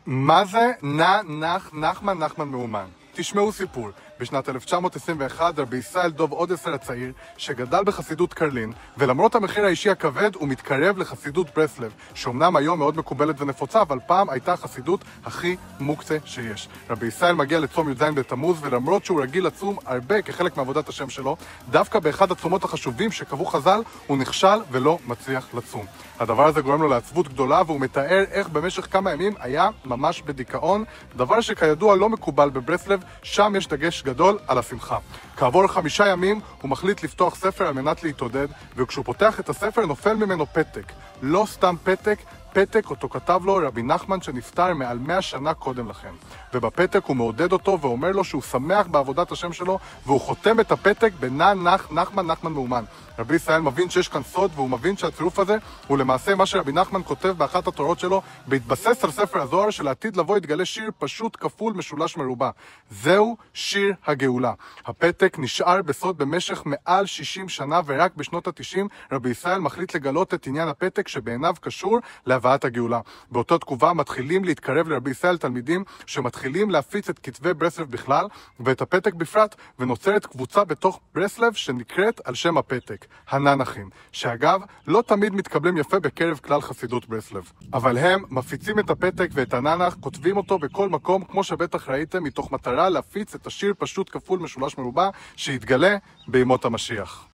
מה זה נחמן מאומן? תשמעו סיפור. בשנת 1921 רבי ישראל דוב אודסר הצעיר, שגדל בחסידות קרלין, ולמרות המחיר האישי הכבד הוא מתקרב לחסידות ברסלב, שאומנם היום מאוד מקובלת ונפוצה, אבל פעם הייתה החסידות הכי מוקצה שיש. רבי ישראל מגיע לצום י"ז בתמוז, ולמרות שהוא רגיל לצום הרבה כחלק מעבודת השם שלו, דווקא באחד הצומות החשובים שקבעו חז"ל, הוא נכשל ולא מצליח לצום. הדבר הזה גורם לו לעצבות גדולה, והוא מתאר איך במשך כמה ימים היה ממש בדיכאון, דבר שכידוע לא מקובל בברסלב, שם יש דגש גדול על השמחה. כעבור 5 ימים הוא מחליט לפתוח ספר על מנת להתעודד, וכשהוא פותח את הספר נופל ממנו פתק. לא סתם פתק אותו כתב לו רבי נחמן שנפטר מעל 100 שנה קודם לכן. ובפתק הוא מעודד אותו ואומר לו שהוא שמח בעבודת השם שלו, והוא חותם את הפתק נחמן מאומן. רבי ישראל מבין שיש כאן סוד, והוא מבין שהצירוף הזה הוא למעשה מה שרבי נחמן כותב באחת התורות שלו, בהתבסס על ספר הזוהר שלעתיד לבוא יתגלה שיר פשוט כפול משולש מרובע. זהו שיר הגאולה. הפתק נשאר בסוד במשך מעל 60 שנה, ורק בשנות ה-90 רבי ישראל מחליט לגלות את עניין הפתק שבעיניו קשור להבאת הגאולה. באותה תקופה מתחילים להתקרב לרבי ישראל תלמידים שמתחילים להפיץ את כתבי ברסלב בכלל ואת הפתק בפרט, ונוצרת קבוצה בתוך ברסלב שנקראת על שם הפתק, הננחים, שאגב לא תמיד מתקבלים יפה בקרב כלל חסידות ברסלב. אבל הם מפיצים את הפתק ואת הננח, כותבים אותו בכל מקום כמו שבטח ראיתם, מתוך מטרה להפיץ את השיר פשוט כפול משולש מרובע שיתגלה בימות המשיח.